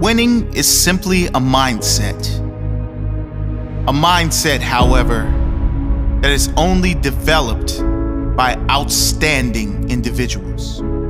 Winning is simply a mindset. A mindset, however, that is only developed by outstanding individuals.